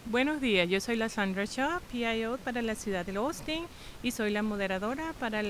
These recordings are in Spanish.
Buenos días, yo soy la Sandra Shaw, PIO para la ciudad de Austin y soy la moderadora para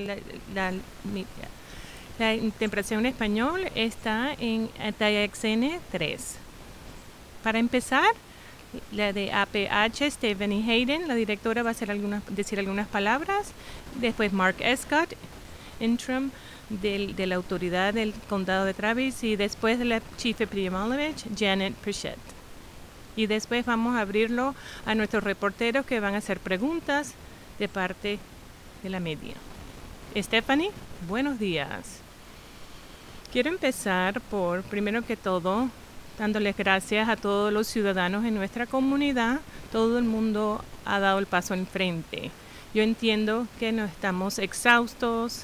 la interpretación en español está en TXN 3. Para empezar, la de APH, Stephanie Hayden, la directora va a decir algunas palabras. Después Mark Escott, interim de la autoridad del condado de Travis, y después de la Chief Epidemiologist, Janet Prichett. Y después vamos a abrirlo a nuestros reporteros que van a hacer preguntas de parte de la media. Stephanie, buenos días. Quiero empezar por, primero que todo, dándoles gracias a todos los ciudadanos en nuestra comunidad. Todo el mundo ha dado el paso en frente. Yo entiendo que no estamos exhaustos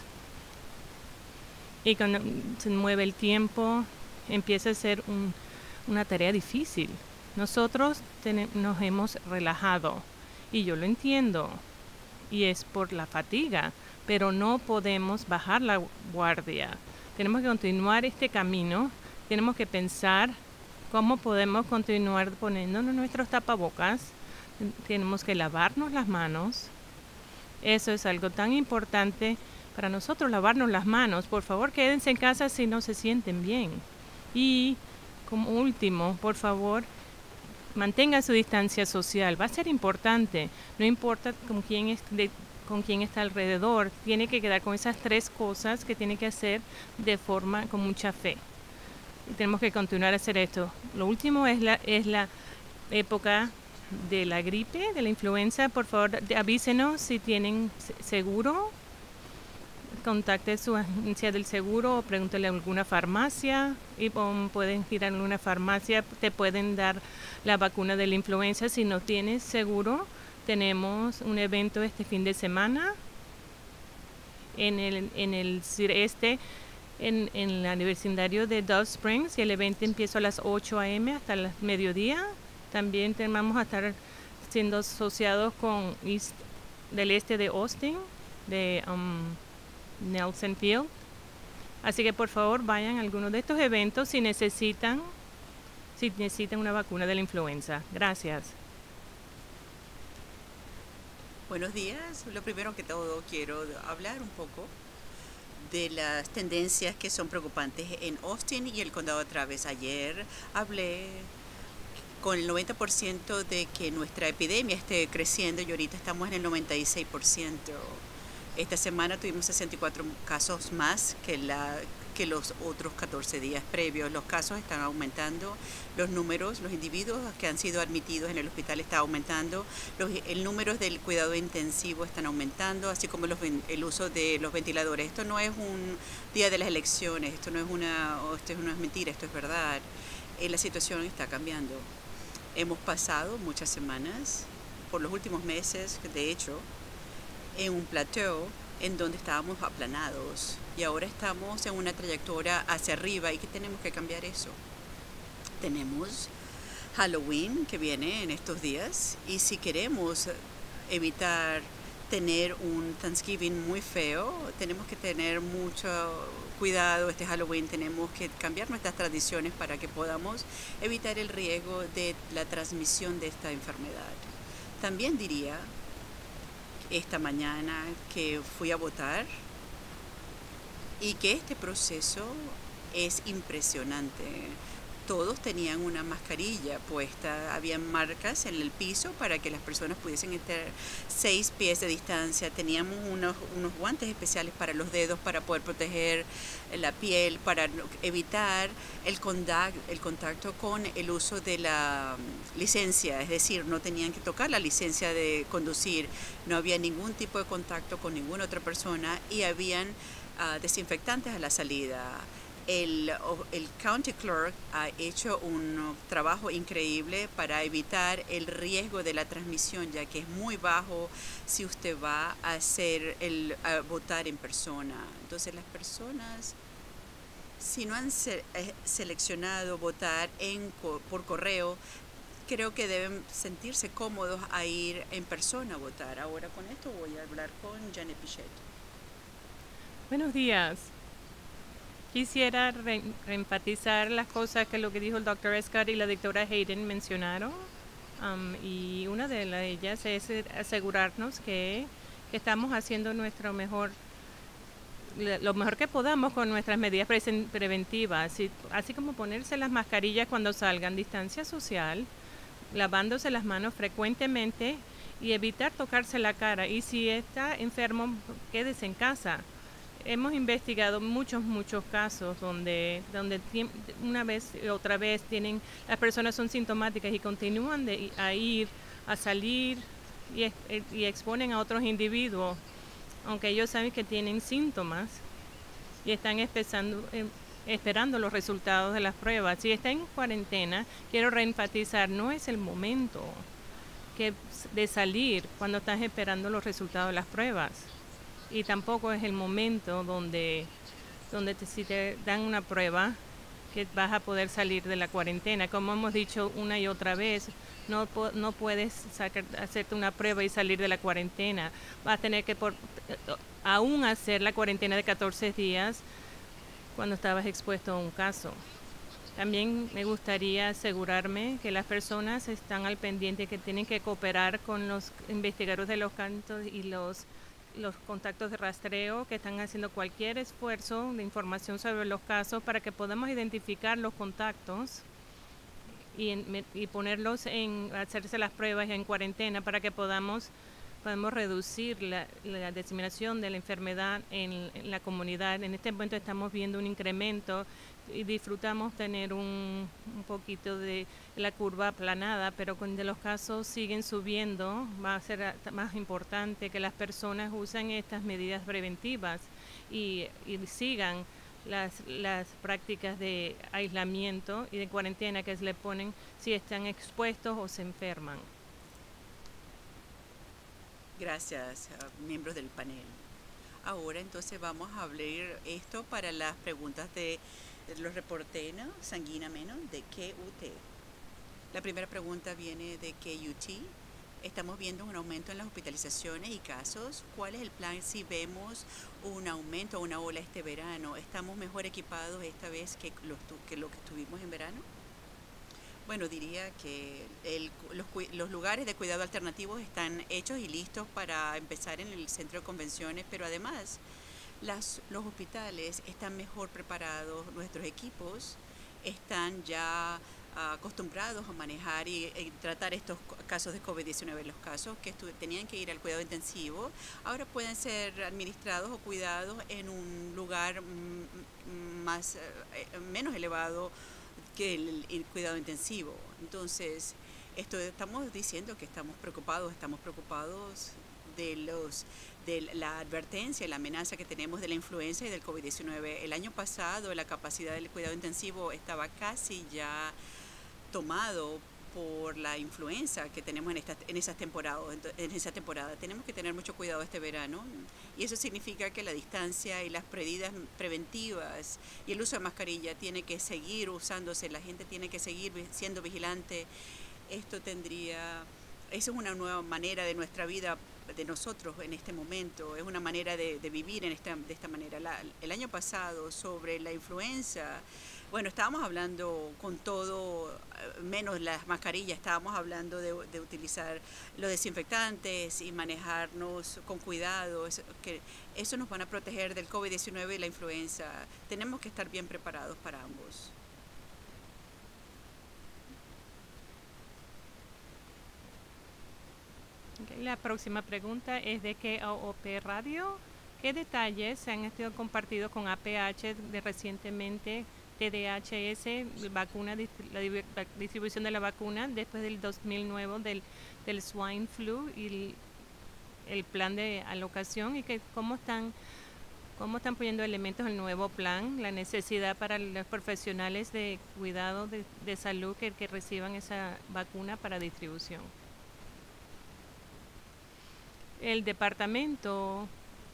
y cuando se mueve el tiempo empieza a ser una tarea difícil. Nosotros nos hemos relajado y yo lo entiendo y es por la fatiga, pero no podemos bajar la guardia. Tenemos que continuar este camino, tenemos que pensar cómo podemos continuar poniéndonos nuestros tapabocas, tenemos que lavarnos las manos. Eso es algo tan importante para nosotros, lavarnos las manos. Por favor, quédense en casa si no se sienten bien. Y como último, por favor, mantenga su distancia social. Va a ser importante. No importa con quién está alrededor. Tiene que quedar con esas 3 cosas que tiene que hacer con mucha fe. Y tenemos que continuar a hacer esto. Lo último es la época de la gripe, de la influenza. Por favor, avísenos si tienen seguro. Contacte su agencia del seguro o pregúntele a alguna farmacia y pueden ir a alguna farmacia, te pueden dar la vacuna de la influenza. Si no tienes seguro, tenemos un evento este fin de semana en el sureste, en el vecindario de Dove Springs, y el evento empieza a las 8 a.m. hasta el mediodía. También vamos a estar siendo asociados con del este de Austin, de Nelson Field. Así que por favor vayan a alguno de estos eventos si necesitan una vacuna de la influenza. Gracias. Buenos días. Lo primero que todo quiero hablar un poco de las tendencias que son preocupantes en Austin y el condado de Travis. Ayer hablé con el 90% de que nuestra epidemia esté creciendo y ahorita estamos en el 96%. Esta semana tuvimos 64 casos más que los otros 14 días previos. Los casos están aumentando, los números, los individuos que han sido admitidos en el hospital está aumentando, el número del cuidado intensivo están aumentando, así como el uso de los ventiladores. Esto no es un día de las elecciones, esto no es mentira, esto es verdad. La situación está cambiando. Hemos pasado muchas semanas, por los últimos meses, de hecho, en un plateau en donde estábamos aplanados y ahora estamos en una trayectoria hacia arriba y que tenemos que cambiar eso. Tenemos Halloween que viene en estos días y si queremos evitar tener un Thanksgiving muy feo, tenemos que tener mucho cuidado este Halloween, tenemos que cambiar nuestras tradiciones para que podamos evitar el riesgo de la transmisión de esta enfermedad. También diría esta mañana que fui a votar y que este proceso es impresionante. Todos tenían una mascarilla puesta, había marcas en el piso para que las personas pudiesen estar 6 pies de distancia, teníamos unos guantes especiales para los dedos para poder proteger la piel, para evitar el contacto con el uso de la licencia, es decir, no tenían que tocar la licencia de conducir, no había ningún tipo de contacto con ninguna otra persona y habían desinfectantes a la salida. El County Clerk ha hecho un trabajo increíble para evitar el riesgo de la transmisión, ya que es muy bajo si usted va a votar en persona. Entonces las personas, si no han seleccionado votar por correo, creo que deben sentirse cómodos a ir en persona a votar. Ahora con esto voy a hablar con Janet Prichett. Buenos días. Quisiera reenfatizar las cosas que lo que dijo el Dr. Escott y la doctora Hayden mencionaron. y una de ellas es asegurarnos que estamos haciendo lo mejor que podamos con nuestras medidas preventivas, así como ponerse las mascarillas cuando salgan, distancia social, lavándose las manos frecuentemente y evitar tocarse la cara. Y si está enfermo, quédese en casa. Hemos investigado muchos casos donde una vez y otra vez las personas son sintomáticas y continúan a salir y exponen a otros individuos, aunque ellos saben que tienen síntomas y están esperando los resultados de las pruebas. Si está en cuarentena, quiero reenfatizar, no es el momento de salir cuando estás esperando los resultados de las pruebas. Y tampoco es el momento donde si te dan una prueba que vas a poder salir de la cuarentena. Como hemos dicho una y otra vez, no puedes hacerte una prueba y salir de la cuarentena. Vas a tener que aún hacer la cuarentena de 14 días cuando estabas expuesto a un caso. También me gustaría asegurarme que las personas están al pendiente, que tienen que cooperar con los investigadores de los casos y los contactos de rastreo, que están haciendo cualquier esfuerzo de información sobre los casos para que podamos identificar los contactos y ponerlos hacerse las pruebas en cuarentena para que podamos reducir la diseminación de la enfermedad en la comunidad. En este momento estamos viendo un incremento y disfrutamos tener un poquito de la curva aplanada, pero cuando los casos siguen subiendo, va a ser más importante que las personas usen estas medidas preventivas y sigan las prácticas de aislamiento y de cuarentena que se le ponen si están expuestos o se enferman. Gracias, miembros del panel. Ahora entonces vamos a abrir esto para las preguntas de los reporteros Sanguina Menon de KUT. La primera pregunta viene de KUT. Estamos viendo un aumento en las hospitalizaciones y casos. ¿Cuál es el plan si vemos un aumento o una ola este verano? ¿Estamos mejor equipados esta vez que lo que estuvimos en verano? Bueno, diría que los lugares de cuidado alternativos están hechos y listos para empezar en el centro de convenciones, pero además los hospitales están mejor preparados, nuestros equipos están ya acostumbrados a manejar y tratar estos casos de COVID-19. Los casos que tenían que ir al cuidado intensivo ahora pueden ser administrados o cuidados en un lugar menos elevado que el cuidado intensivo. Entonces, estamos diciendo que estamos preocupados de la advertencia y la amenaza que tenemos de la influenza y del COVID-19. El año pasado la capacidad del cuidado intensivo estaba casi ya tomado por la influenza que tenemos en esa temporada. Tenemos que tener mucho cuidado este verano y eso significa que la distancia y las medidas preventivas y el uso de mascarilla tiene que seguir usándose, la gente tiene que seguir siendo vigilante. Eso es una nueva manera de nuestra vida, de nosotros en este momento, es una manera de vivir de esta manera. El año pasado sobre la influenza, bueno, estábamos hablando con todo, menos las mascarillas, estábamos hablando de utilizar los desinfectantes y manejarnos con cuidado, que eso nos van a proteger del COVID-19 y la influenza. Tenemos que estar bien preparados para ambos. Okay, la próxima pregunta es de KOP Radio. ¿Qué detalles se han estado compartidos con APH de recientemente TDHS, la distribución de la vacuna después del 2009 del swine flu y el plan de alocación y cómo están poniendo elementos del nuevo plan, la necesidad para los profesionales de cuidado de salud que reciban esa vacuna para distribución? El departamento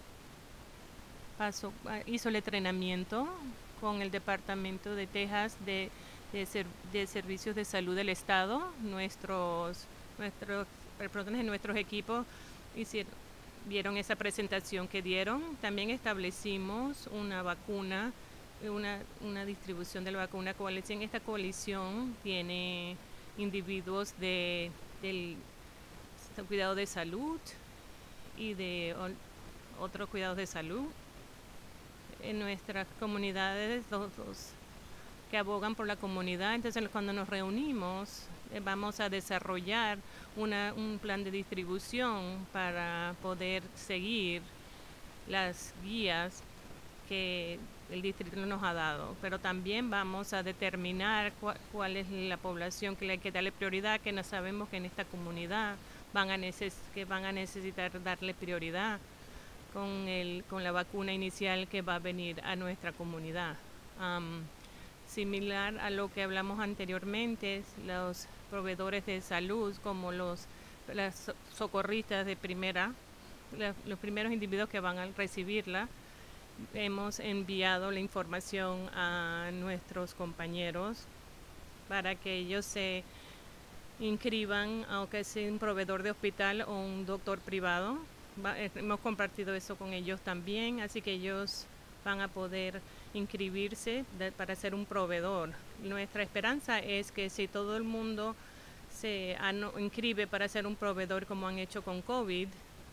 hizo el entrenamiento con el Departamento de Texas de Servicios de Salud del Estado. Nuestros representantes de nuestros equipos vieron esa presentación que dieron. También establecimos una vacuna, una distribución de la vacuna coalición. Esta coalición tiene individuos de del cuidado de salud y de otros cuidados de salud en nuestras comunidades, los que abogan por la comunidad. Entonces, cuando nos reunimos, vamos a desarrollar un plan de distribución para poder seguir las guías que el distrito nos ha dado, pero también vamos a determinar cuál es la población que le hay que darle prioridad, que no sabemos que en esta comunidad van a necesitar darle prioridad con la vacuna inicial que va a venir a nuestra comunidad. Similar a lo que hablamos anteriormente, los proveedores de salud como las socorristas de primera, los primeros individuos que van a recibirla, hemos enviado la información a nuestros compañeros para que ellos se inscriban, aunque sea un proveedor de hospital o un doctor privado. Hemos compartido eso con ellos también, así que ellos van a poder inscribirse para ser un proveedor. Nuestra esperanza es que si todo el mundo se inscribe para ser un proveedor como han hecho con COVID,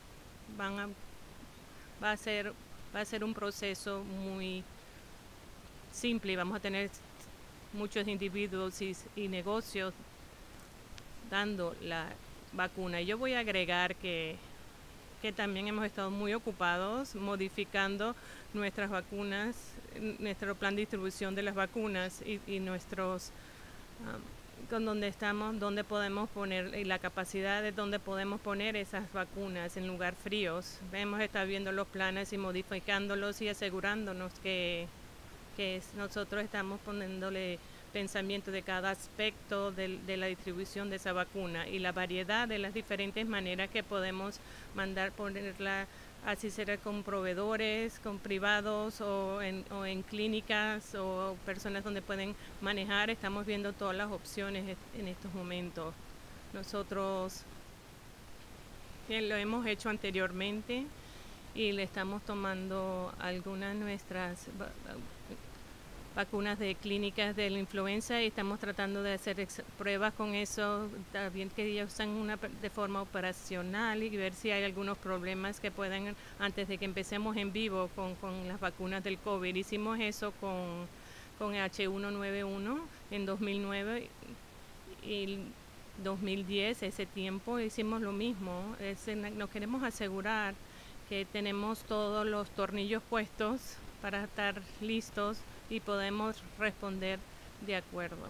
va a ser un proceso muy simple y vamos a tener muchos individuos y negocios dando la vacuna. Y yo voy a agregar que también hemos estado muy ocupados modificando nuestras vacunas, nuestro plan de distribución de las vacunas y nuestros con donde podemos poner y la capacidad de donde podemos poner esas vacunas en lugar fríos. Hemos estado viendo los planes y modificándolos y asegurándonos que nosotros estamos poniéndole pensamiento de cada aspecto de la distribución de esa vacuna y la variedad de las diferentes maneras que podemos ponerla, así será con proveedores, con privados o en clínicas o personas donde pueden manejar. Estamos viendo todas las opciones en estos momentos. Nosotros lo hemos hecho anteriormente y le estamos tomando algunas de nuestras vacunas de clínicas de la influenza y estamos tratando de hacer pruebas con eso, también que ellos usan de forma operacional y ver si hay algunos problemas que puedan, antes de que empecemos en vivo con las vacunas del COVID. Hicimos eso con H1N1 en 2009 y 2010, ese tiempo hicimos lo mismo. Nos queremos asegurar que tenemos todos los tornillos puestos para estar listos y podemos responder de acuerdo.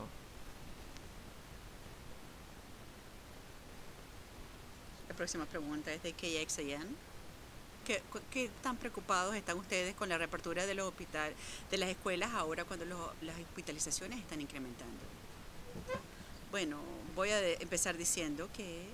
La próxima pregunta es de KXAN. ¿Qué tan preocupados están ustedes con la reapertura de de las escuelas ahora cuando las hospitalizaciones están incrementando? Bueno, voy a empezar diciendo que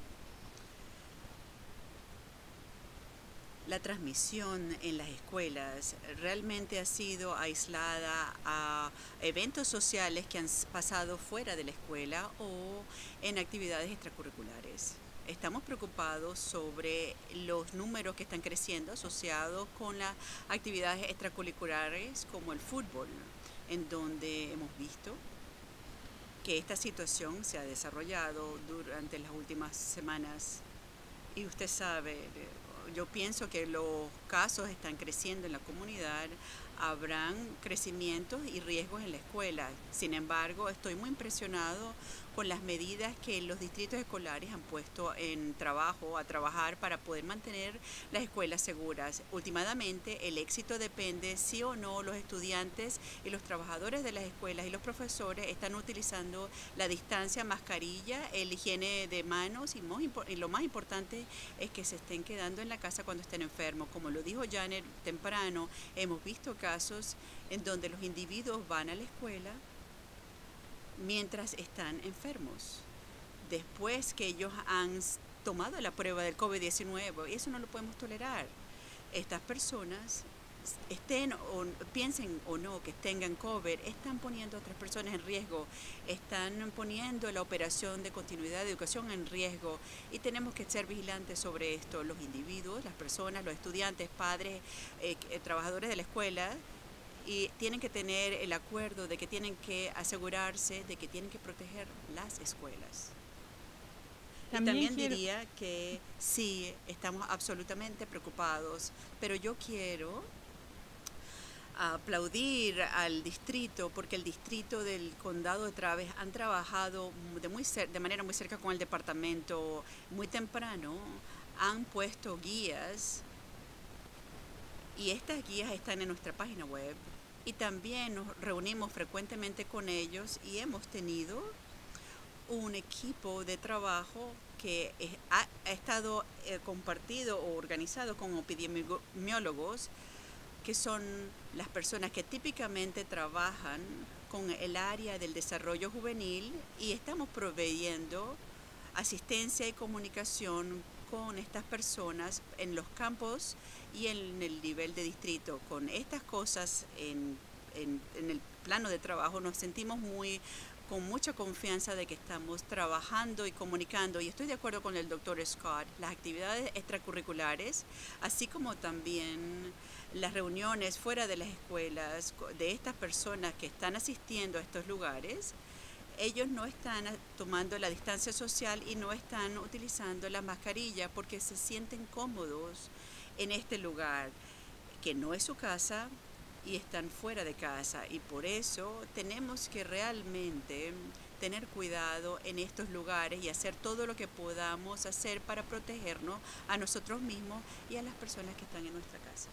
la transmisión en las escuelas realmente ha sido aislada a eventos sociales que han pasado fuera de la escuela o en actividades extracurriculares. Estamos preocupados sobre los números que están creciendo asociados con las actividades extracurriculares como el fútbol, en donde hemos visto que esta situación se ha desarrollado durante las últimas semanas. Y usted sabe, yo pienso que los casos están creciendo en la comunidad, habrán crecimientos y riesgos en la escuela. Sin embargo, estoy muy impresionado con las medidas que los distritos escolares han puesto a trabajar para poder mantener las escuelas seguras. Últimamente, el éxito depende sí o no los estudiantes y los trabajadores de las escuelas y los profesores están utilizando la distancia, mascarilla, el higiene de manos y lo más importante es que se estén quedando en la casa cuando estén enfermos. Como lo dijo Janet temprano, hemos visto casos en donde los individuos van a la escuela mientras están enfermos, después que ellos han tomado la prueba del COVID-19, y eso no lo podemos tolerar. Estas personas, piensen o no que tengan COVID, están poniendo a otras personas en riesgo, están poniendo la operación de continuidad de educación en riesgo y tenemos que ser vigilantes sobre esto. Los individuos, las personas, los estudiantes, padres, trabajadores de la escuela, y tienen que tener el acuerdo de que tienen que asegurarse de que tienen que proteger las escuelas. Y También también quiero, diría que sí, estamos absolutamente preocupados, pero yo quiero aplaudir al distrito porque el distrito del condado de Travis han trabajado de manera muy cerca con el departamento muy temprano, han puesto guías y estas guías están en nuestra página web y también nos reunimos frecuentemente con ellos y hemos tenido un equipo de trabajo que ha estado compartido o organizado con epidemiólogos que son las personas que típicamente trabajan con el área del desarrollo juvenil y estamos proveyendo asistencia y comunicación con estas personas en los campos y en el nivel de distrito. Con estas cosas en el plano de trabajo nos sentimos con mucha confianza de que estamos trabajando y comunicando, y estoy de acuerdo con el doctor Scott, las actividades extracurriculares, así como también las reuniones fuera de las escuelas de estas personas que están asistiendo a estos lugares, ellos no están tomando la distancia social y no están utilizando la mascarilla porque se sienten cómodos en este lugar, que no es su casa y están fuera de casa. Y por eso tenemos que realmente tener cuidado en estos lugares y hacer todo lo que podamos hacer para protegernos a nosotros mismos y a las personas que están en nuestra casa.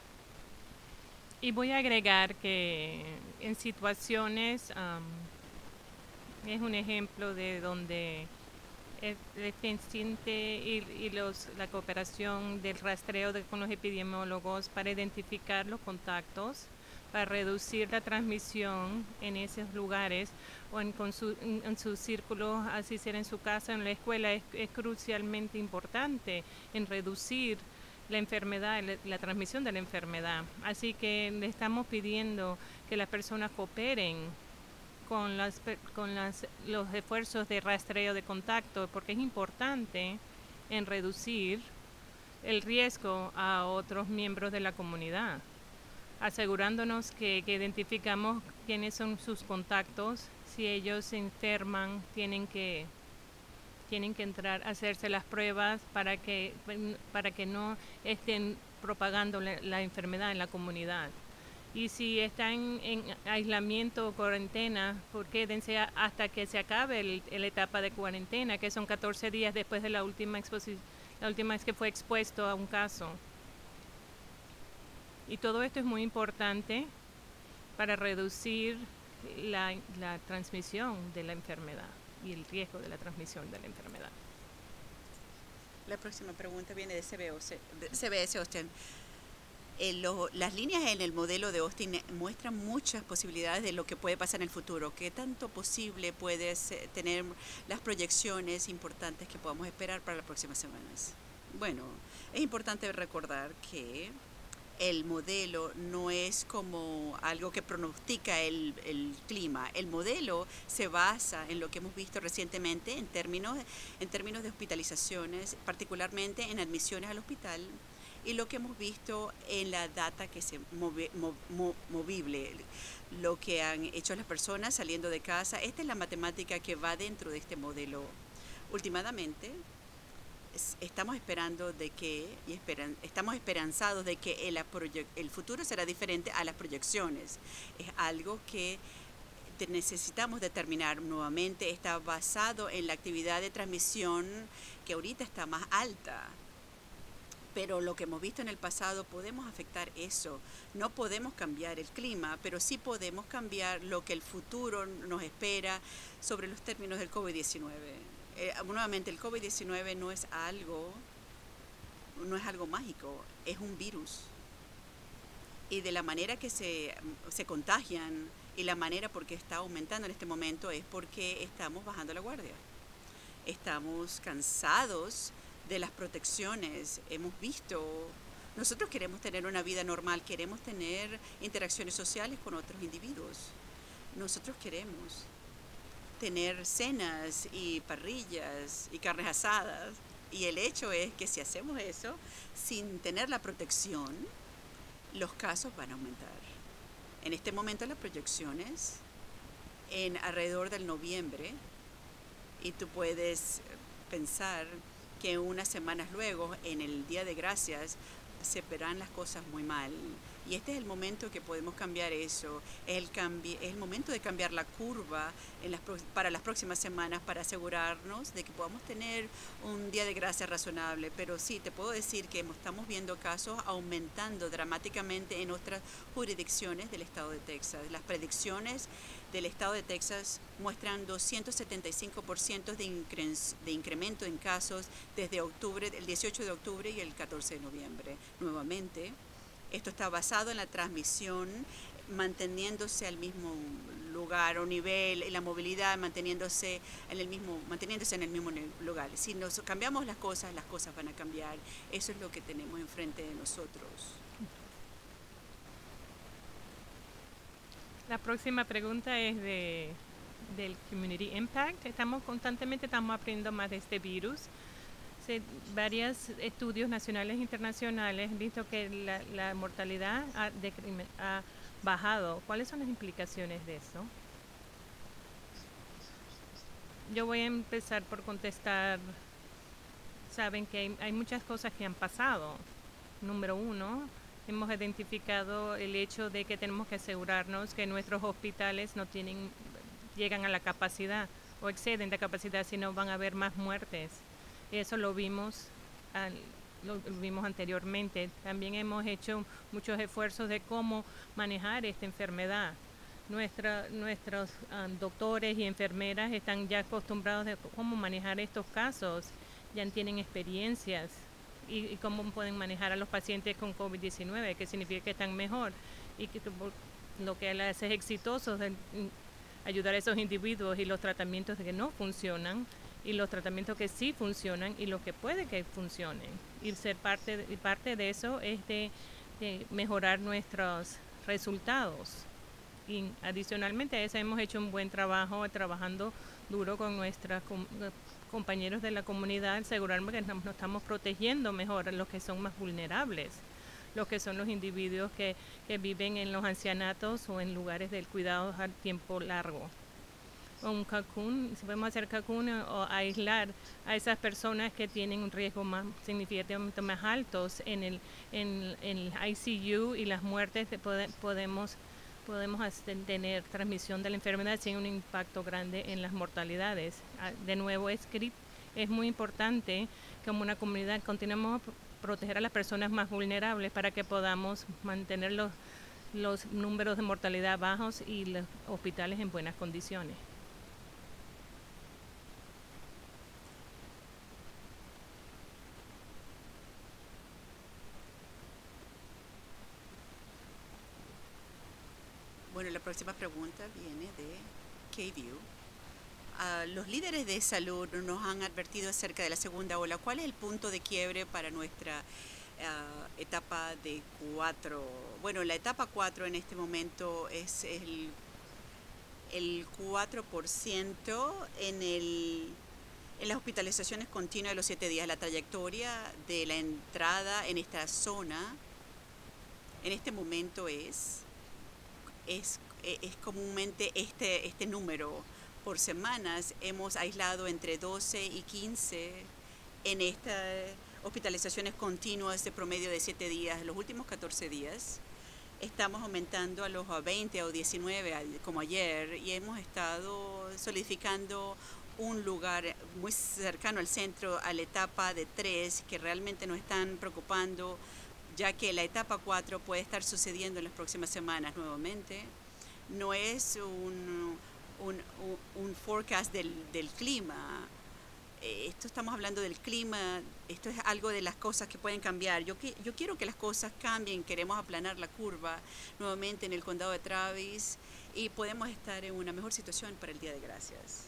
y voy a agregar que en situaciones, es un ejemplo de donde el eficiente y la cooperación del rastreo con los epidemiólogos para identificar los contactos, para reducir la transmisión en esos lugares o en sus círculos, así sea en su casa o en la escuela, es crucialmente importante en reducir la enfermedad, la transmisión de la enfermedad. Así que le estamos pidiendo que las personas cooperen con los esfuerzos de rastreo de contacto, porque es importante en reducir el riesgo a otros miembros de la comunidad, asegurándonos que identificamos quiénes son sus contactos. Si ellos se enferman, tienen que entrar a hacerse las pruebas para que no estén propagando la enfermedad en la comunidad. Y si están en aislamiento o cuarentena, pues quédense hasta que se acabe la etapa de cuarentena, que son 14 días después de la última vez que fue expuesto a un caso. Y todo esto es muy importante para reducir la transmisión de la enfermedad y el riesgo de la transmisión de la enfermedad. La próxima pregunta viene de CBS Austin. Las líneas en el modelo de Austin muestran muchas posibilidades de lo que puede pasar en el futuro. ¿Qué tanto posible puedes tener las proyecciones importantes que podamos esperar para las próximas semanas? Bueno, es importante recordar que el modelo no es como algo que pronostica el clima. El modelo se basa en lo que hemos visto recientemente en términos de hospitalizaciones, particularmente en admisiones al hospital, y lo que hemos visto en la data que se movible, lo que han hecho las personas saliendo de casa. Esta es la matemática que va dentro de este modelo. Últimamente, estamos esperando estamos esperanzados de que el futuro será diferente a las proyecciones. Es algo que necesitamos determinar nuevamente. Está basado en la actividad de transmisión que ahorita está más alta. Pero lo que hemos visto en el pasado, podemos afectar eso. No podemos cambiar el clima, pero sí podemos cambiar lo que el futuro nos espera sobre los términos del COVID-19. Nuevamente, el COVID-19 no es algo mágico, es un virus. Y de la manera que se contagian y la manera por qué está aumentando en este momento es porque estamos bajando la guardia. Estamos cansados de las protecciones. Nosotros queremos tener una vida normal, queremos tener interacciones sociales con otros individuos. Nosotros queremos tener cenas y parrillas y carnes asadas. Y el hecho es que si hacemos eso sin tener la protección, los casos van a aumentar. En este momento las proyecciones en alrededor del noviembre, y tú puedes pensar que unas semanas luego, en el Día de Gracias, se verán las cosas muy mal. Y este es el momento que podemos cambiar eso. Es el momento de cambiar la curva para las próximas semanas para asegurarnos de que podamos tener un Día de Gracias razonable. Pero sí, te puedo decir que estamos viendo casos aumentando dramáticamente en otras jurisdicciones del estado de Texas. Las predicciones del estado de Texas muestran 275% de incremento en casos desde el 18 de octubre y el 14 de noviembre. Nuevamente, esto está basado en la transmisión manteniéndose al mismo lugar o nivel, y la movilidad manteniéndose en el mismo lugar. Si nos cambiamos las cosas van a cambiar. Eso es lo que tenemos enfrente de nosotros. La próxima pregunta es del Community Impact. Constantemente estamos aprendiendo más de este virus. Varios estudios nacionales e internacionales han visto que la mortalidad ha bajado. ¿Cuáles son las implicaciones de eso? Yo voy a empezar por contestar. Saben que hay muchas cosas que han pasado. Número uno, hemos identificado el hecho de que tenemos que asegurarnos que nuestros hospitales llegan a la capacidad o exceden la capacidad, si no van a haber más muertes. Eso lo vimos anteriormente. También hemos hecho muchos esfuerzos de cómo manejar esta enfermedad. Nuestros doctores y enfermeras están ya acostumbrados a cómo manejar estos casos, ya tienen experiencias y cómo pueden manejar a los pacientes con COVID-19, que significa que están mejor y que lo que les hace exitosos es ayudar a esos individuos y los tratamientos que no funcionan y los tratamientos que sí funcionan y los que puede que funcionen. Y parte de eso es de mejorar nuestros resultados. Y adicionalmente a eso hemos hecho un buen trabajo trabajando duro con nuestros compañeros de la comunidad, asegurarnos que nos estamos protegiendo mejor a los que son más vulnerables, los que son los individuos que viven en los ancianatos o en lugares del cuidado a tiempo largo. Un cocoon, si podemos hacer cocoon o aislar a esas personas que tienen un riesgo significativamente más altos en el ICU y las muertes, podemos tener transmisión de la enfermedad sin un impacto grande en las mortalidades. De nuevo, es muy importante como una comunidad continuemos a proteger a las personas más vulnerables para que podamos mantener los números de mortalidad bajos y los hospitales en buenas condiciones. Bueno, la próxima pregunta viene de KView. Los líderes de salud nos han advertido acerca de la segunda ola. ¿Cuál es el punto de quiebre para nuestra etapa de 4? Bueno, la etapa 4 en este momento es el 4% en las hospitalizaciones continuas de los 7 días. La trayectoria de la entrada en esta zona en este momento es comúnmente este número. Por semanas hemos aislado entre 12 y 15 en estas hospitalizaciones continuas de promedio de 7 días. En los últimos 14 días estamos aumentando a los 20 o 19 como ayer, y hemos estado solidificando un lugar muy cercano al centro, a la etapa de 3, que realmente nos están preocupando, ya que la etapa 4 puede estar sucediendo en las próximas semanas nuevamente. No es un forecast del clima. Estamos hablando del clima, esto es algo de las cosas que pueden cambiar. Yo quiero que las cosas cambien, queremos aplanar la curva nuevamente en el condado de Travis y podemos estar en una mejor situación para el Día de Gracias.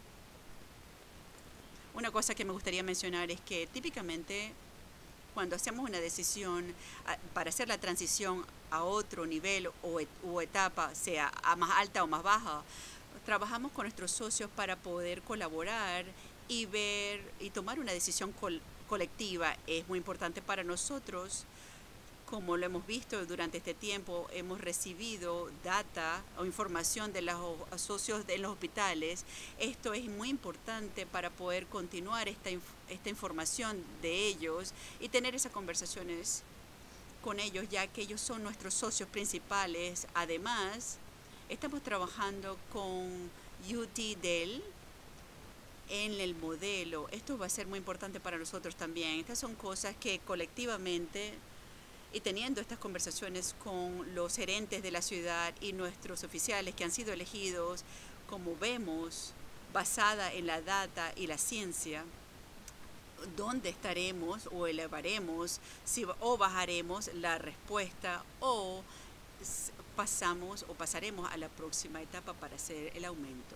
Una cosa que me gustaría mencionar es que típicamente cuando hacemos una decisión para hacer la transición a otro nivel o etapa, sea a más alta o más baja, trabajamos con nuestros socios para poder colaborar y ver y tomar una decisión colectiva. Es muy importante para nosotros Como lo hemos visto durante este tiempo, hemos recibido data o información de los socios de los hospitales. Esto es muy importante para poder continuar esta información de ellos y tener esas conversaciones con ellos, ya que ellos son nuestros socios principales. Además, estamos trabajando con UT Dell en el modelo. Esto va a ser muy importante para nosotros también. Estas son cosas que colectivamente, y teniendo estas conversaciones con los gerentes de la ciudad y nuestros oficiales que han sido elegidos, como vemos, basada en la data y la ciencia, dónde estaremos o elevaremos o bajaremos la respuesta o pasaremos a la próxima etapa para hacer el aumento.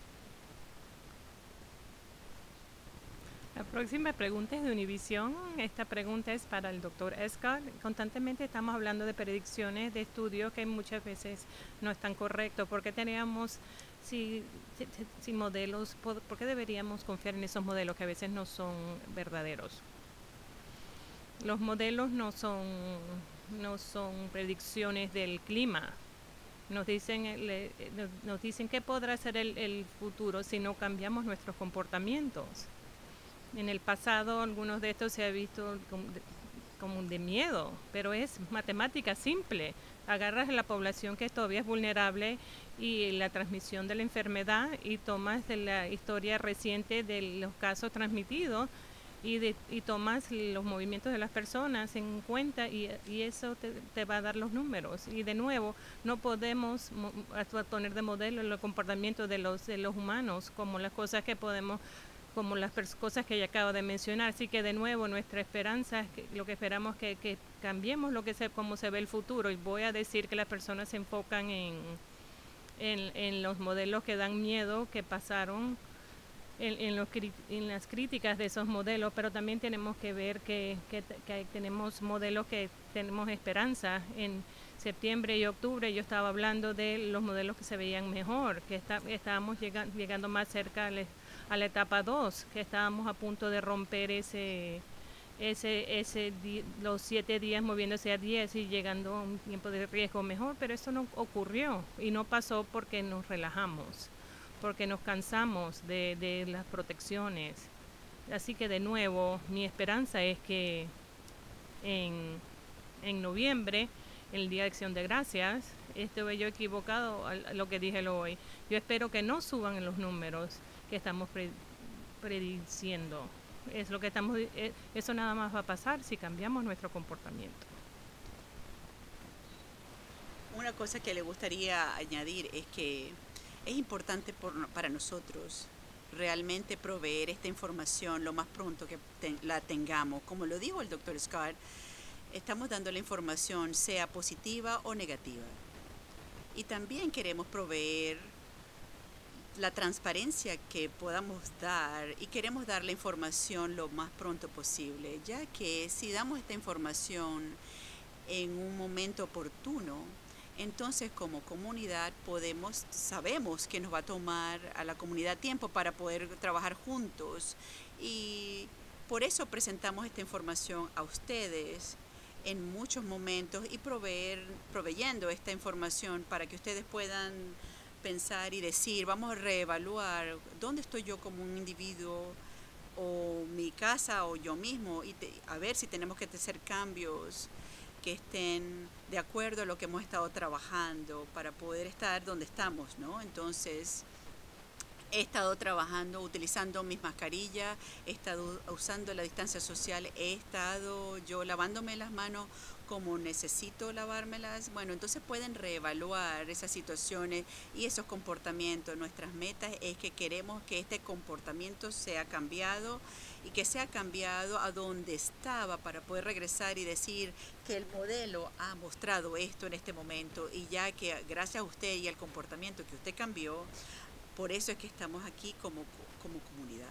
La próxima pregunta es de Univision. Esta pregunta es para el doctor Scott. Constantemente estamos hablando de predicciones de estudios que muchas veces no están correctos. ¿Por qué teníamos si modelos? ¿Por qué deberíamos confiar en esos modelos que a veces no son verdaderos? Los modelos no son predicciones del clima. Nos dicen qué podrá ser el futuro si no cambiamos nuestros comportamientos. En el pasado algunos de estos se ha visto como de miedo, pero es matemática simple. Agarras a la población que todavía es vulnerable y la transmisión de la enfermedad y tomas de la historia reciente de los casos transmitidos y tomas los movimientos de las personas en cuenta y eso te va a dar los números. Y de nuevo, no podemos poner de modelo el comportamiento de los humanos como las cosas que podemos, como las cosas que ya acabo de mencionar. Así que de nuevo nuestra esperanza es que lo que esperamos que cambiemos cómo se ve el futuro. Y voy a decir que las personas se enfocan en los modelos que dan miedo, que pasaron en las críticas de esos modelos, pero también tenemos que ver que tenemos modelos que tenemos esperanza. En septiembre y octubre yo estaba hablando de los modelos que se veían mejor, que estábamos llegando más cerca a la etapa 2, que estábamos a punto de romper los 7 días moviéndose a 10 y llegando a un tiempo de riesgo mejor, pero eso no ocurrió y no pasó porque nos relajamos, porque nos cansamos de las protecciones. Así que de nuevo mi esperanza es que en noviembre, el Día de Acción de Gracias, estuve yo equivocado a lo que dije hoy. Yo espero que no suban en los números que estamos prediciendo. Eso nada más va a pasar si cambiamos nuestro comportamiento. Una cosa que le gustaría añadir es que es importante para nosotros realmente proveer esta información lo más pronto que la tengamos. Como lo dijo el Dr. Scott, estamos dando la información sea positiva o negativa. Y también queremos proveer la transparencia que podamos dar y queremos dar la información lo más pronto posible, ya que si damos esta información en un momento oportuno, entonces como comunidad sabemos que nos va a tomar a la comunidad tiempo para poder trabajar juntos y por eso presentamos esta información a ustedes en muchos momentos y proveyendo esta información para que ustedes puedan pensar y decir, vamos a reevaluar dónde estoy yo como un individuo o mi casa o yo mismo y a ver si tenemos que hacer cambios que estén de acuerdo a lo que hemos estado trabajando para poder estar donde estamos, ¿no? Entonces, he estado trabajando utilizando mis mascarillas, he estado usando la distancia social, he estado yo lavándome las manos como necesito lavármelas. Bueno, entonces pueden reevaluar esas situaciones y esos comportamientos. Nuestras metas es que queremos que este comportamiento sea cambiado y que sea cambiado a donde estaba para poder regresar y decir que el modelo ha mostrado esto en este momento y ya que gracias a usted y al comportamiento que usted cambió, por eso es que estamos aquí como comunidad.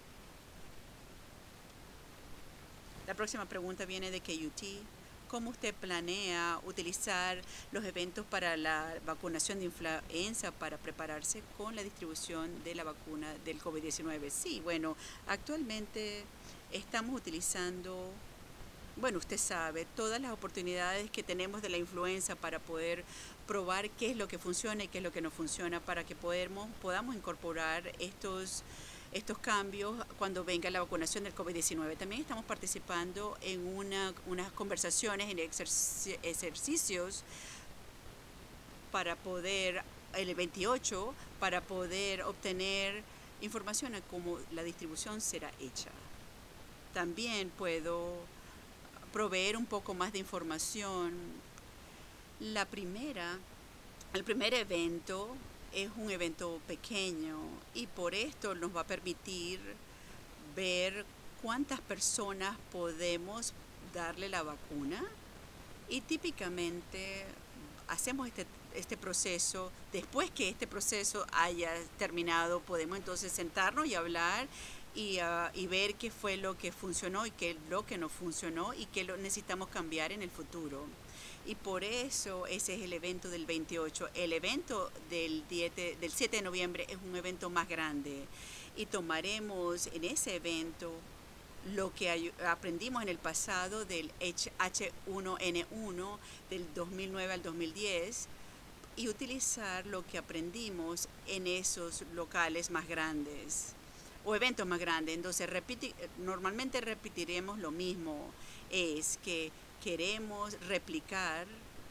La próxima pregunta viene de KUT. ¿Cómo usted planea utilizar los eventos para la vacunación de influenza para prepararse con la distribución de la vacuna del COVID-19? Sí, bueno, actualmente estamos utilizando Bueno, usted sabe, todas las oportunidades que tenemos de la influenza para poder probar qué es lo que funciona y qué es lo que no funciona, para que podamos incorporar estos cambios cuando venga la vacunación del COVID-19. También estamos participando en unas conversaciones, en ejercicios para poder, el 28, para poder obtener información a cómo la distribución será hecha. También puedo proveer un poco más de información. El primer evento es un evento pequeño y por esto nos va a permitir ver cuántas personas podemos darle la vacuna y típicamente hacemos este proceso. Después que este proceso haya terminado, podemos entonces sentarnos y hablar y ver qué fue lo que funcionó y qué lo que no funcionó y qué lo necesitamos cambiar en el futuro. Y por eso ese es el evento del 28. El evento del 7 de noviembre es un evento más grande y tomaremos en ese evento lo que aprendimos en el pasado del H1N1 del 2009 al 2010 y utilizar lo que aprendimos en esos locales más grandes o eventos más grandes. Entonces normalmente repetiremos lo mismo, es que queremos replicar,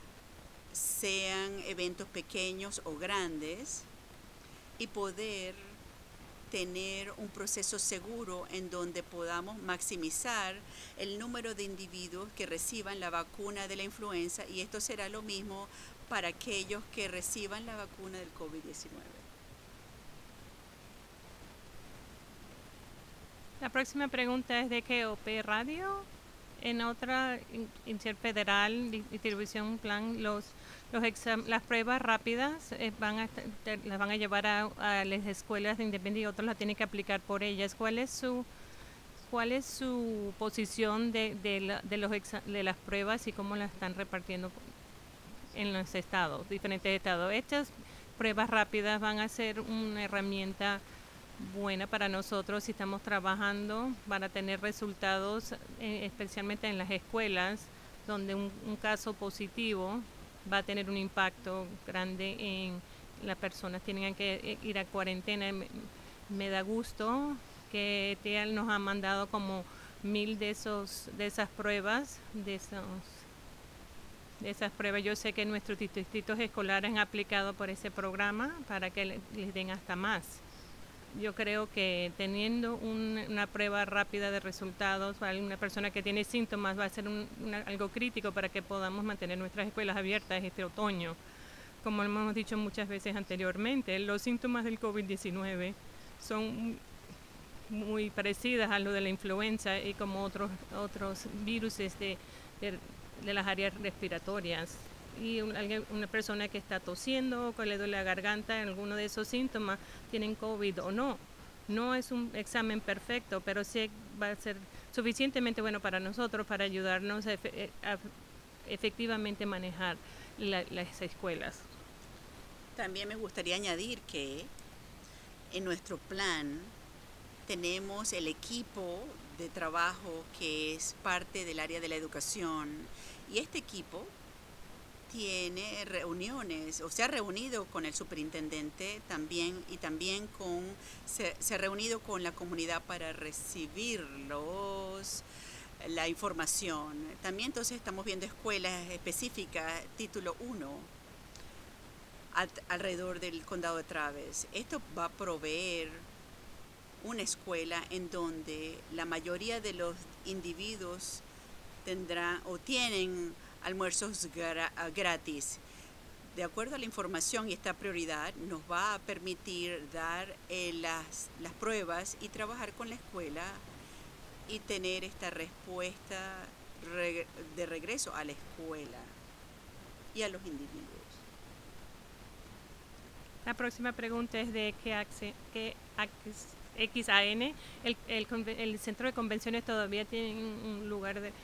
sean eventos pequeños o grandes, y poder tener un proceso seguro en donde podamos maximizar el número de individuos que reciban la vacuna de la influenza, y esto será lo mismo para aquellos que reciban la vacuna del COVID-19. La próxima pregunta es de KOP Radio. En otra interfederal distribución plan, las pruebas rápidas las van a llevar a las escuelas independientes y otros las tienen que aplicar por ellas. ¿Cuál es su posición de las pruebas y cómo las están repartiendo en los diferentes estados? Estas pruebas rápidas van a ser una herramienta buena para nosotros si estamos trabajando para tener resultados, especialmente en las escuelas, donde un caso positivo va a tener un impacto grande en las personas. Tienen que ir a cuarentena. Me da gusto que ETL nos ha mandado como 1000 de esas pruebas, de esas pruebas. Yo sé que nuestros distritos escolares han aplicado por ese programa para que les den hasta más. Yo creo que teniendo una prueba rápida de resultados para una persona que tiene síntomas va a ser algo crítico para que podamos mantener nuestras escuelas abiertas este otoño. Como hemos dicho muchas veces anteriormente, los síntomas del COVID-19 son muy parecidas a lo de la influenza y como otros virus de las áreas respiratorias. Y una persona que está tosiendo o que le duele la garganta, alguno de esos síntomas, tienen COVID o no. No es un examen perfecto, pero sí va a ser suficientemente bueno para nosotros para ayudarnos a efectivamente manejar las escuelas. También me gustaría añadir que en nuestro plan tenemos el equipo de trabajo que es parte del área de la educación, y este equipo tiene reuniones, o se ha reunido con el superintendente también, y también se ha reunido con la comunidad para recibir la información. También entonces estamos viendo escuelas específicas, título 1, alrededor del condado de Travis. Esto va a proveer una escuela en donde la mayoría de los individuos tendrán o tienen almuerzos gratis. De acuerdo a la información y esta prioridad, nos va a permitir dar las pruebas y trabajar con la escuela y tener esta respuesta de regreso a la escuela y a los individuos. La próxima pregunta es de XAN. El centro de convenciones todavía tiene un lugar de...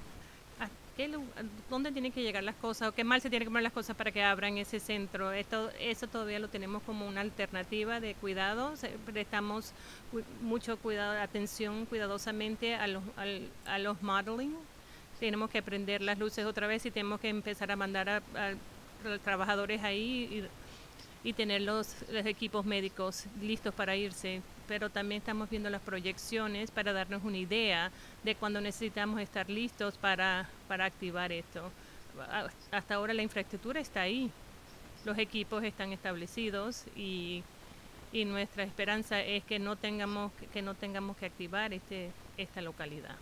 ¿Dónde tienen que llegar las cosas o qué mal se tienen que poner las cosas para que abran ese centro? Eso todavía lo tenemos como una alternativa de cuidados. Prestamos mucho cuidado, atención cuidadosamente a los modeling tenemos que prender las luces otra vez y tenemos que empezar a mandar a los trabajadores ahí y tener los equipos médicos listos para irse. Pero también estamos viendo las proyecciones para darnos una idea de cuándo necesitamos estar listos para activar esto. Hasta ahora la infraestructura está ahí, los equipos están establecidos y nuestra esperanza es que no tengamos que activar esta localidad.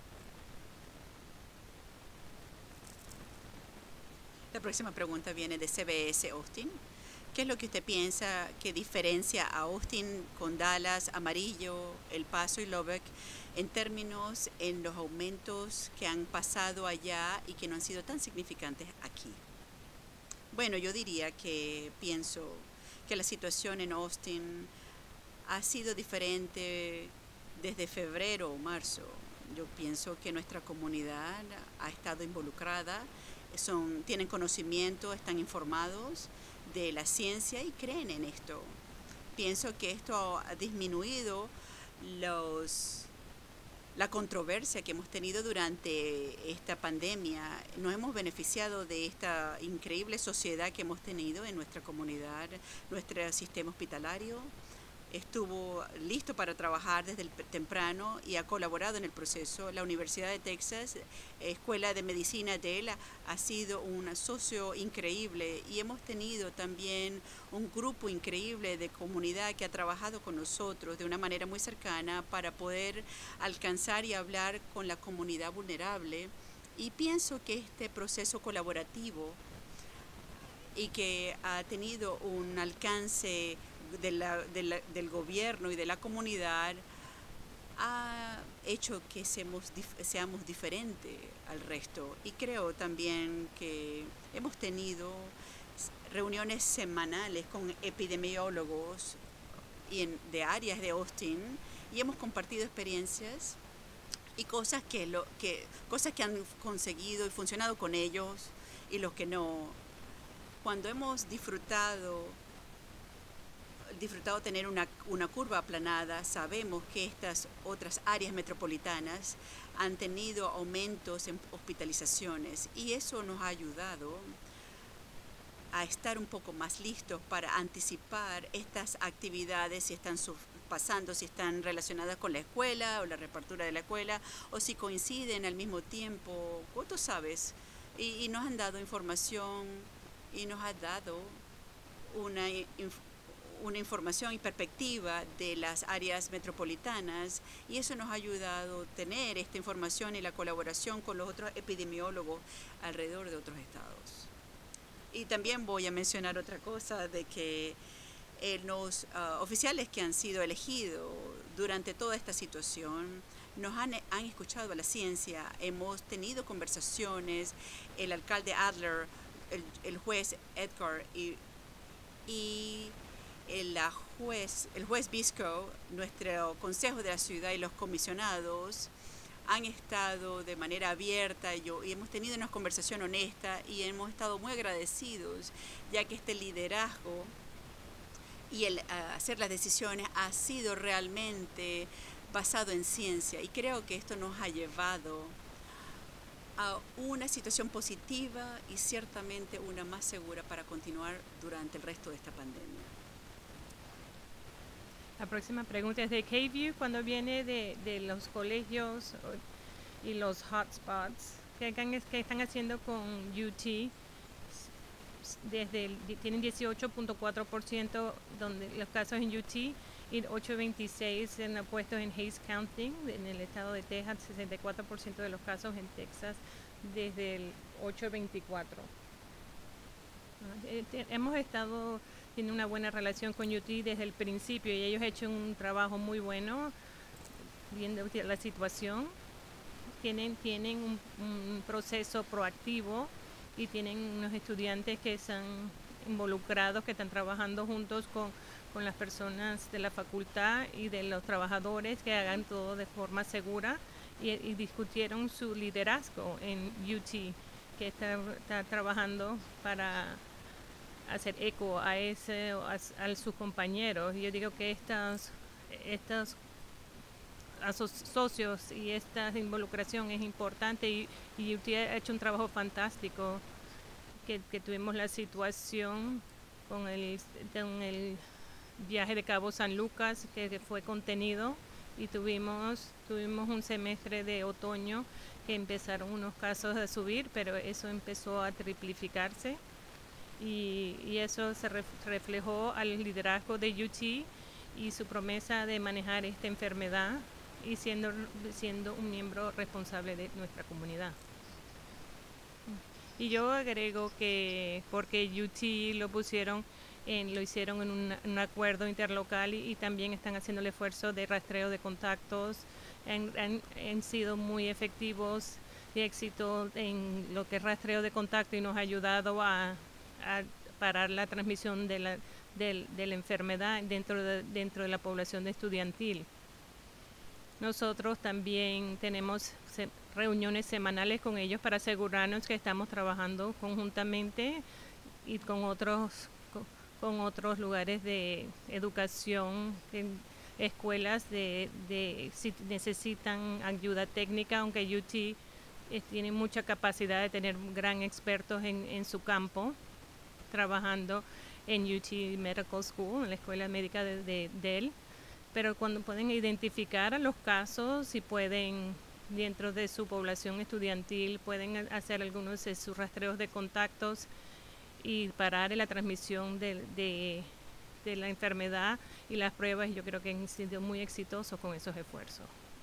La próxima pregunta viene de CBS Austin. ¿Qué es lo que usted piensa que diferencia a Austin con Dallas, Amarillo, El Paso y Lubbock en términos en los aumentos que han pasado allá y que no han sido tan significantes aquí? Bueno, yo diría que pienso que la situación en Austin ha sido diferente desde febrero o marzo. Yo pienso que nuestra comunidad ha estado involucrada, tienen conocimiento, están informados de la ciencia y creen en esto. Pienso que esto ha disminuido la controversia que hemos tenido durante esta pandemia. Nos hemos beneficiado de esta increíble sociedad que hemos tenido en nuestra comunidad. Nuestro sistema hospitalario estuvo listo para trabajar desde temprano y ha colaborado en el proceso. La Universidad de Texas, Escuela de Medicina de él, ha sido un socio increíble y hemos tenido también un grupo increíble de comunidad que ha trabajado con nosotros de una manera muy cercana para poder alcanzar y hablar con la comunidad vulnerable. Y pienso que este proceso colaborativo y que ha tenido un alcance del gobierno y de la comunidad ha hecho que seamos diferentes al resto. Y creo también que hemos tenido reuniones semanales con epidemiólogos de áreas de Austin y hemos compartido experiencias y cosas que han conseguido y funcionado con ellos y los que no. Cuando hemos disfrutado tener una curva aplanada, sabemos que estas otras áreas metropolitanas han tenido aumentos en hospitalizaciones y eso nos ha ayudado a estar un poco más listos para anticipar estas actividades si están pasando, si están relacionadas con la escuela o la reapertura de la escuela o si coinciden al mismo tiempo. Tú sabes, y nos han dado información y nos ha dado una información y perspectiva de las áreas metropolitanas y eso nos ha ayudado a tener esta información y la colaboración con los otros epidemiólogos alrededor de otros estados. Y también voy a mencionar otra cosa de que los oficiales que han sido elegidos durante toda esta situación nos han escuchado a la ciencia, hemos tenido conversaciones, el alcalde Adler, el juez Edgar y el juez Bisco, nuestro consejo de la ciudad y los comisionados han estado de manera abierta y hemos tenido una conversación honesta y hemos estado muy agradecidos ya que este liderazgo y el hacer las decisiones ha sido realmente basado en ciencia y creo que esto nos ha llevado a una situación positiva y ciertamente una más segura para continuar durante el resto de esta pandemia. La próxima pregunta es de K-View, cuando viene de los colegios y los hotspots que están haciendo con UT. Tienen 18.4% donde los casos en UT y 8.26 en puestos en Hays County, en el estado de Texas, 64% de los casos en Texas desde el 8.24. Hemos estado teniendo una buena relación con UT desde el principio y ellos han hecho un trabajo muy bueno viendo la situación. Tienen un proceso proactivo y tienen unos estudiantes que están involucrados, que están trabajando juntos con las personas de la facultad y de los trabajadores que hagan todo de forma segura y discutieron su liderazgo en UT, que está trabajando para hacer eco a sus compañeros. Y yo digo que estos socios, y esta involucración es importante, y UT ha hecho un trabajo fantástico, que tuvimos la situación con el viaje de Cabo San Lucas, que fue contenido, y tuvimos un semestre de otoño que empezaron unos casos a subir, pero eso empezó a triplificarse, y eso se reflejó al liderazgo de UT y su promesa de manejar esta enfermedad y siendo un miembro responsable de nuestra comunidad. Y yo agrego que porque UT lo hicieron en un acuerdo interlocal, y también están haciendo el esfuerzo de rastreo de contactos, han sido muy efectivos y éxito en lo que es rastreo de contacto, y nos ha ayudado a parar la transmisión de la enfermedad dentro de la población estudiantil. Nosotros también tenemos reuniones semanales con ellos para asegurarnos que estamos trabajando conjuntamente y con otros lugares de educación, escuelas si necesitan ayuda técnica, aunque UT tiene mucha capacidad de tener gran expertos en su campo, trabajando en UT Medical School, en la escuela médica de él. Pero cuando pueden identificar a los casos y pueden, dentro de su población estudiantil, pueden hacer algunos de sus rastreos de contactos y parar la transmisión de la enfermedad y las pruebas. Yo creo que han sido muy exitosos con esos esfuerzos.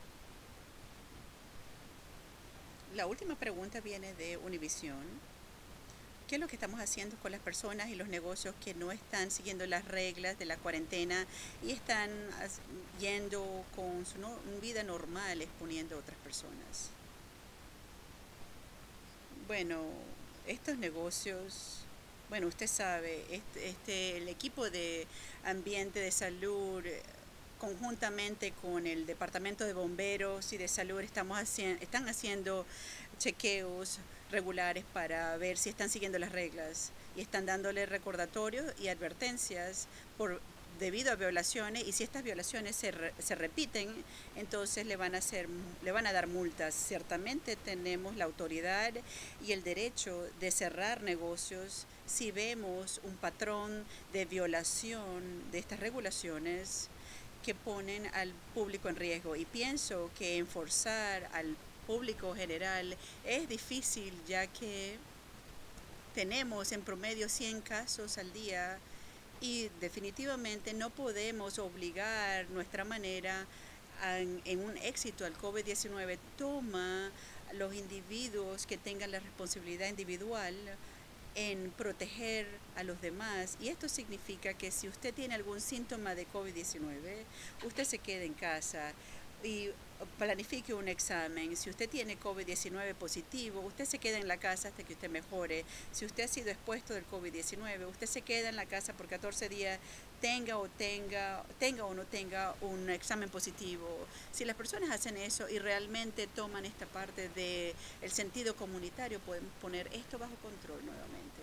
La última pregunta viene de Univision. ¿Qué es lo que estamos haciendo con las personas y los negocios que no están siguiendo las reglas de la cuarentena y están yendo con su vida normal, exponiendo a otras personas? Bueno, estos negocios, bueno, usted sabe, el equipo de ambiente de salud, conjuntamente con el Departamento de Bomberos y de Salud, están haciendo chequeos regulares para ver si están siguiendo las reglas, y están dándole recordatorios y advertencias debido a violaciones, y si estas violaciones se repiten, entonces le van a dar multas. Ciertamente tenemos la autoridad y el derecho de cerrar negocios si vemos un patrón de violación de estas regulaciones que ponen al público en riesgo, y pienso que enforzar al público general es difícil, ya que tenemos en promedio 100 casos al día, y definitivamente no podemos obligar nuestra manera en un éxito al COVID-19. Toma a los individuos que tengan la responsabilidad individual en proteger a los demás, y esto significa que si usted tiene algún síntoma de COVID-19, usted se quede en casa y planifique un examen. Si usted tiene COVID-19 positivo, usted se queda en la casa hasta que usted mejore. Si usted ha sido expuesto del COVID-19, usted se queda en la casa por 14 días, tenga o no tenga un examen positivo. Si las personas hacen eso y realmente toman esta parte del sentido comunitario, podemos poner esto bajo control nuevamente.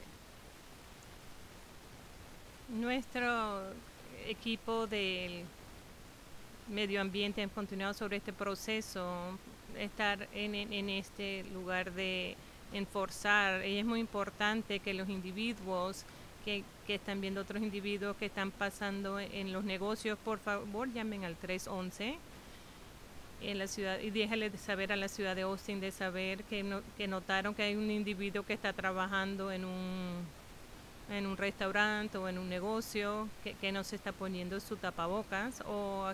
Nuestro equipo del medio ambiente ha continuado sobre este proceso, estar en este lugar de enforzar. Y es muy importante que los individuos que están viendo otros individuos que están pasando en los negocios, por favor llamen al 311 en la ciudad, y déjale de saber a la ciudad de Austin de saber que notaron que hay un individuo que está trabajando en un restaurante o en un negocio que no se está poniendo su tapabocas, o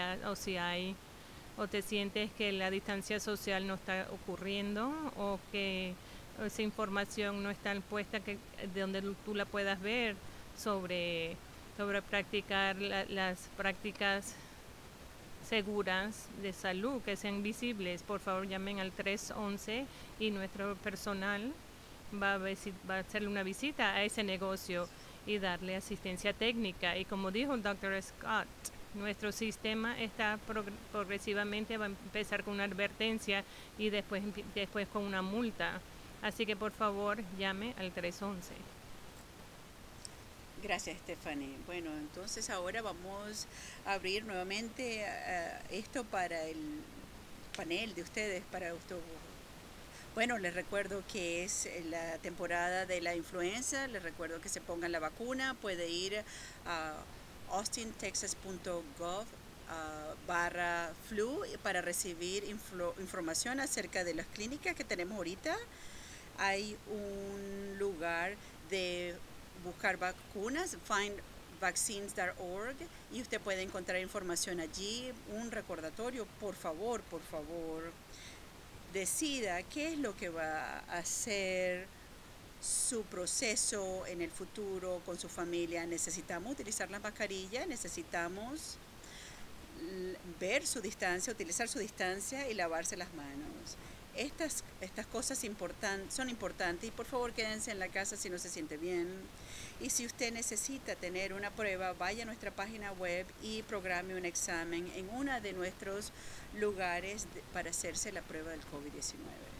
te sientes que la distancia social no está ocurriendo, o que esa información no está puesta de donde tú la puedas ver sobre practicar las prácticas seguras de salud que sean visibles. Por favor llamen al 311 y nuestro personal va a hacerle una visita a ese negocio y darle asistencia técnica. Y como dijo el Dr. Scott, nuestro sistema está progresivamente, va a empezar con una advertencia y después con una multa. Así que por favor llame al 311. Gracias, Stephanie. Bueno, entonces ahora vamos a abrir nuevamente esto para el panel de ustedes, para usted. Bueno, les recuerdo que es la temporada de la influenza, les recuerdo que se pongan la vacuna, puede ir a austintexas.gov /flu para recibir información acerca de las clínicas que tenemos ahorita. Hay un lugar de buscar vacunas, findvaccines.org, y usted puede encontrar información allí. Un recordatorio, por favor, decida qué es lo que va a hacer su proceso en el futuro con su familia. Necesitamos utilizar la mascarilla, necesitamos ver su distancia, utilizar su distancia y lavarse las manos. Estas cosas son importantes y por favor quédense en la casa si no se siente bien. Y si usted necesita tener una prueba, vaya a nuestra página web y programe un examen en uno de nuestros lugares para hacerse la prueba del COVID-19.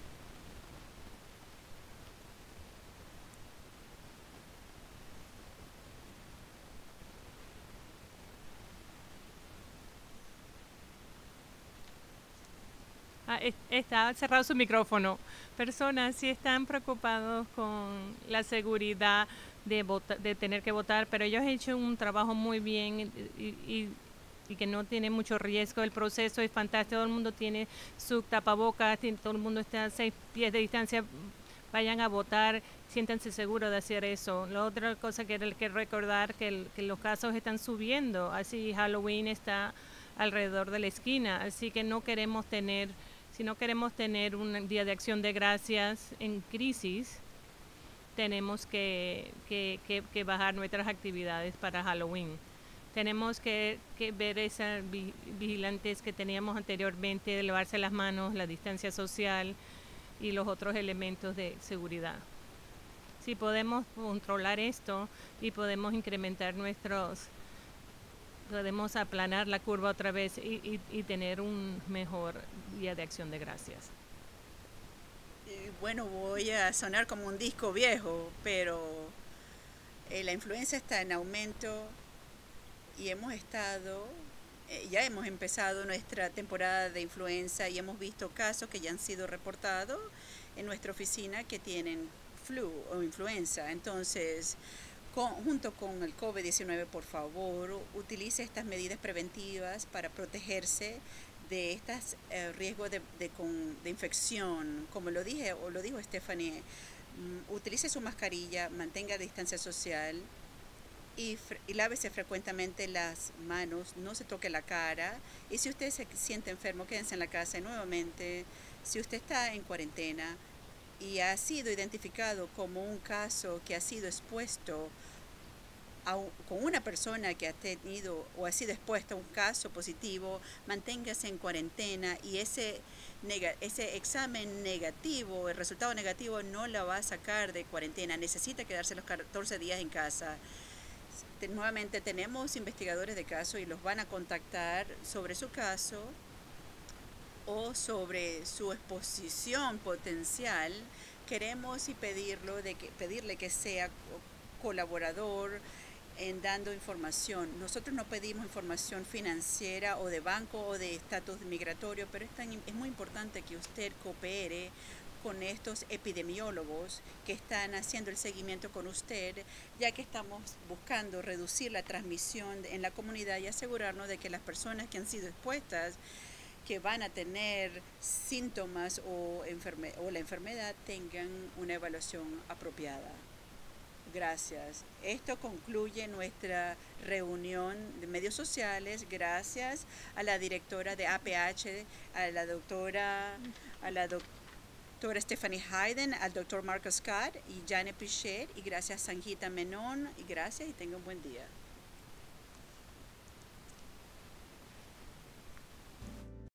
Está cerrado su micrófono. Personas sí están preocupados con la seguridad de tener que votar, pero ellos han hecho un trabajo muy bien y que no tiene mucho riesgo. El proceso es fantástico, todo el mundo tiene su tapabocas, todo el mundo está a 6 pies de distancia. Vayan a votar, siéntanse seguros de hacer eso. La otra cosa que hay que recordar que los casos están subiendo, así Halloween está alrededor de la esquina, así que si no queremos tener un día de acción de gracias en crisis, tenemos que bajar nuestras actividades para Halloween. Tenemos que ver esas vigilantes que teníamos anteriormente, de lavarse las manos, la distancia social y los otros elementos de seguridad. Si podemos controlar esto y podemos incrementar podemos aplanar la curva otra vez y tener un mejor día de acción de gracias. Bueno, voy a sonar como un disco viejo, pero la influenza está en aumento y ya hemos empezado nuestra temporada de influenza y hemos visto casos que ya han sido reportados en nuestra oficina que tienen flu o influenza. Entonces, junto con el COVID-19, por favor, utilice estas medidas preventivas para protegerse de estos riesgos de infección. Como lo dijo Stephanie, utilice su mascarilla, mantenga distancia social y lávese frecuentemente las manos, no se toque la cara. Y si usted se siente enfermo, quédense en la casa. Y nuevamente, si usted está en cuarentena y ha sido identificado como un caso que ha sido expuesto con una persona que ha tenido o ha sido expuesta a un caso positivo, manténgase en cuarentena y ese examen negativo, el resultado negativo no la va a sacar de cuarentena, necesita quedarse los 14 días en casa. Nuevamente tenemos investigadores de caso y los van a contactar sobre su caso o sobre su exposición potencial. Queremos pedirle que sea colaborador en dando información. Nosotros no pedimos información financiera o de banco o de estatus migratorio, pero es muy importante que usted coopere con estos epidemiólogos que están haciendo el seguimiento con usted, ya que estamos buscando reducir la transmisión en la comunidad y asegurarnos de que las personas que han sido expuestas, que van a tener síntomas o la enfermedad, tengan una evaluación apropiada. Gracias. Esto concluye nuestra reunión de medios sociales. Gracias a la directora de APH, a la doctora Stephanie Hayden, al doctor Marcus Scott y Janet Pichet, y gracias a Sanjita Menon, y gracias y tengan un buen día.